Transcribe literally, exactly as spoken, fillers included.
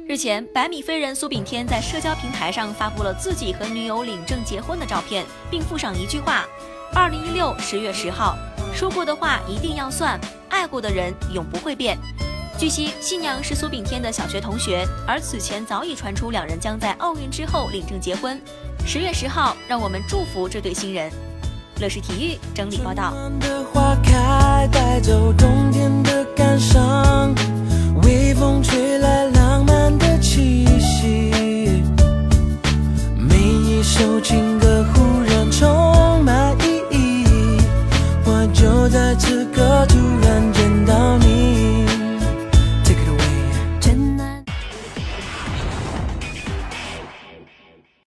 日前，百米飞人苏炳添在社交平台上发布了自己和女友领证结婚的照片，并附上一句话：二零一六十月十号，说过的话一定要算，爱过的人永不会变。据悉，新娘是苏炳添的小学同学，而此前早已传出两人将在奥运之后领证结婚。十月十号，让我们祝福这对新人。乐视体育整理报道。 花开带走冬天的感伤，微风吹来浪漫的气息，每一首情